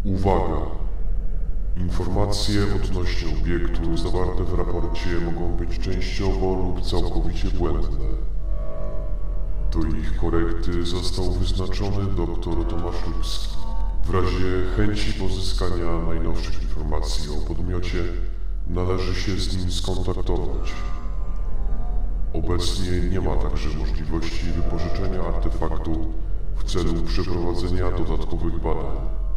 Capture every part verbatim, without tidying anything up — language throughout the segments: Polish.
Uwaga! Informacje odnośnie obiektu zawarte w raporcie mogą być częściowo lub całkowicie błędne. Do ich korekty został wyznaczony dr Tomasz Lubski. W razie chęci pozyskania najnowszych informacji o podmiocie należy się z nim skontaktować. Obecnie nie ma także możliwości wypożyczenia artefaktu w celu przeprowadzenia dodatkowych badań.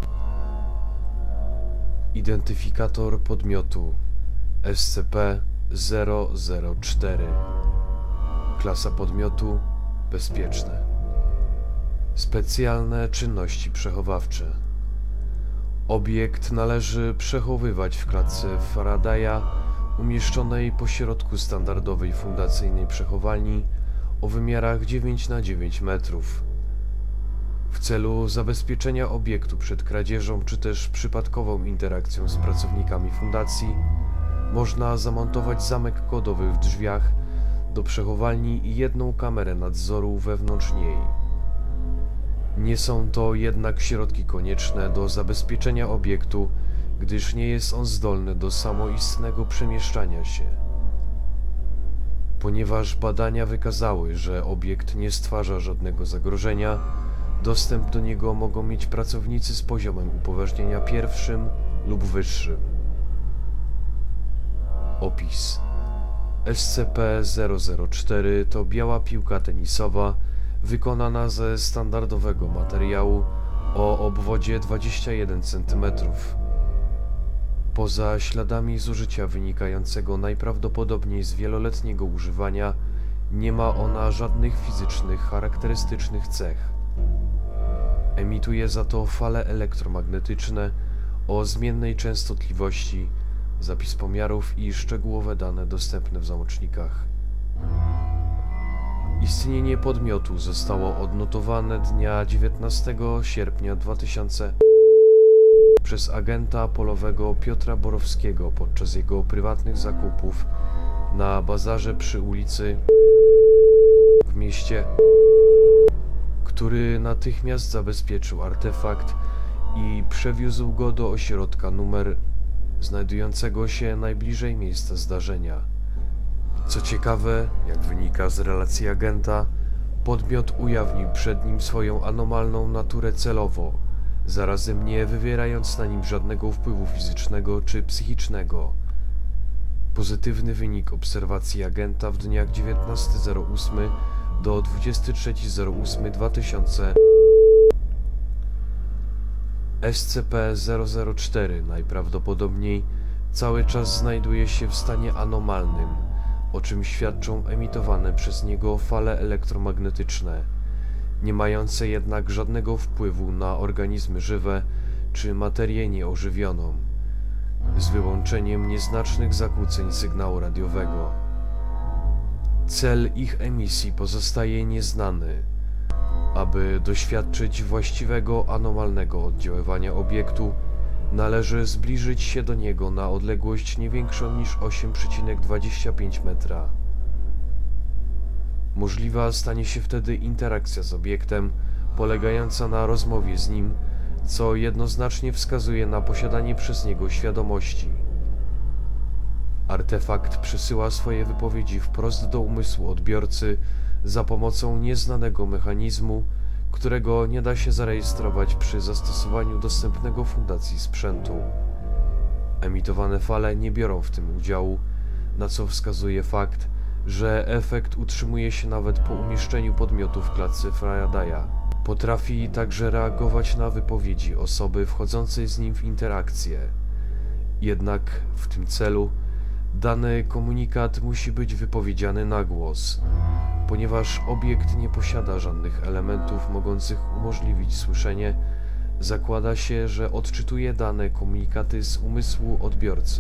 Identyfikator podmiotu S C P zero zero cztery. Klasa podmiotu bezpieczne. Specjalne czynności przechowawcze. Obiekt należy przechowywać w klatce Faradaya umieszczonej pośrodku standardowej fundacyjnej przechowalni o wymiarach dziewięć na dziewięć metrów. W celu zabezpieczenia obiektu przed kradzieżą czy też przypadkową interakcją z pracownikami fundacji można zamontować zamek kodowy w drzwiach do przechowalni i jedną kamerę nadzoru wewnątrz niej. Nie są to jednak środki konieczne do zabezpieczenia obiektu, gdyż nie jest on zdolny do samoistnego przemieszczania się. Ponieważ badania wykazały, że obiekt nie stwarza żadnego zagrożenia, dostęp do niego mogą mieć pracownicy z poziomem upoważnienia pierwszym lub wyższym. Opis. S C P zero zero cztery to biała piłka tenisowa wykonana ze standardowego materiału o obwodzie dwadzieścia jeden centymetrów. Poza śladami zużycia wynikającego najprawdopodobniej z wieloletniego używania, nie ma ona żadnych fizycznych charakterystycznych cech. Emituje za to fale elektromagnetyczne o zmiennej częstotliwości, zapis pomiarów i szczegółowe dane dostępne w załącznikach. Istnienie podmiotu zostało odnotowane dnia dziewiętnastego sierpnia dwa tysiące przez agenta polowego Piotra Borowskiego podczas jego prywatnych zakupów na bazarze przy ulicy w mieście, który natychmiast zabezpieczył artefakt i przewiózł go do ośrodka numer znajdującego się najbliżej miejsca zdarzenia. Co ciekawe, jak wynika z relacji agenta, podmiot ujawnił przed nim swoją anomalną naturę celowo, zarazem nie wywierając na nim żadnego wpływu fizycznego czy psychicznego. Pozytywny wynik obserwacji agenta w dniach dziewiętnastego zero ósmego do dwudziestego trzeciego zero ósmego dwa tysiące S C P zero zero cztery najprawdopodobniej cały czas znajduje się w stanie anomalnym, o czym świadczą emitowane przez niego fale elektromagnetyczne, nie mające jednak żadnego wpływu na organizmy żywe czy materię nieożywioną, z wyłączeniem nieznacznych zakłóceń sygnału radiowego. Cel ich emisji pozostaje nieznany. Aby doświadczyć właściwego anomalnego oddziaływania obiektu, należy zbliżyć się do niego na odległość nie większą niż osiem przecinek dwadzieścia pięć metra. Możliwa stanie się wtedy interakcja z obiektem, polegająca na rozmowie z nim, co jednoznacznie wskazuje na posiadanie przez niego świadomości. Artefakt przesyła swoje wypowiedzi wprost do umysłu odbiorcy za pomocą nieznanego mechanizmu, którego nie da się zarejestrować przy zastosowaniu dostępnego fundacji sprzętu. Emitowane fale nie biorą w tym udziału, na co wskazuje fakt, że efekt utrzymuje się nawet po umieszczeniu podmiotu w klatce Faradaya. Potrafi także reagować na wypowiedzi osoby wchodzącej z nim w interakcję. Jednak w tym celu dany komunikat musi być wypowiedziany na głos, ponieważ obiekt nie posiada żadnych elementów mogących umożliwić słyszenie. Zakłada się, że odczytuje dane komunikaty z umysłu odbiorcy.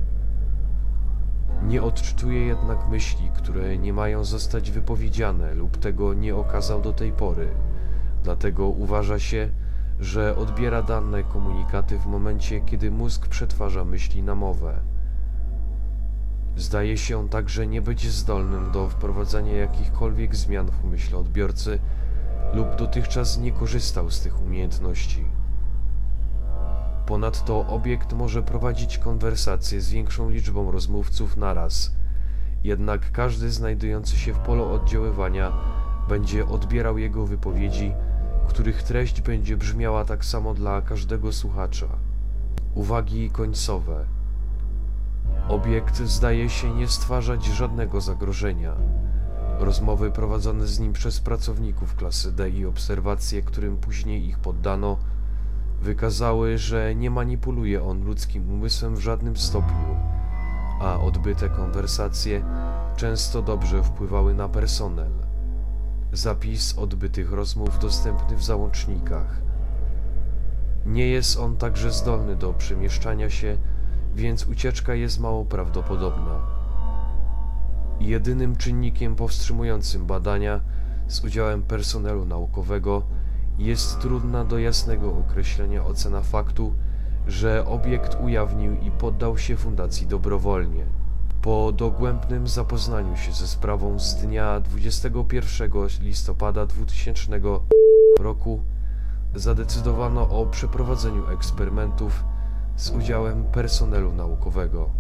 Nie odczytuje jednak myśli, które nie mają zostać wypowiedziane lub tego nie okazał do tej pory. Dlatego uważa się, że odbiera dane komunikaty w momencie, kiedy mózg przetwarza myśli na mowę. Zdaje się on także nie być zdolnym do wprowadzania jakichkolwiek zmian w umyśle odbiorcy lub dotychczas nie korzystał z tych umiejętności. Ponadto obiekt może prowadzić konwersacje z większą liczbą rozmówców naraz. Jednak każdy znajdujący się w polu oddziaływania będzie odbierał jego wypowiedzi, których treść będzie brzmiała tak samo dla każdego słuchacza. Uwagi końcowe. Obiekt zdaje się nie stwarzać żadnego zagrożenia. Rozmowy prowadzone z nim przez pracowników klasy D i obserwacje, którym później ich poddano, wykazały, że nie manipuluje on ludzkim umysłem w żadnym stopniu, a odbyte konwersacje często dobrze wpływały na personel. Zapis odbytych rozmów dostępny w załącznikach. Nie jest on także zdolny do przemieszczania się, więc ucieczka jest mało prawdopodobna. Jedynym czynnikiem powstrzymującym badania z udziałem personelu naukowego jest trudna do jasnego określenia ocena faktu, że obiekt ujawnił i poddał się fundacji dobrowolnie. Po dogłębnym zapoznaniu się ze sprawą z dnia dwudziestego pierwszego listopada dwutysięcznego roku zadecydowano o przeprowadzeniu eksperymentów z udziałem personelu naukowego.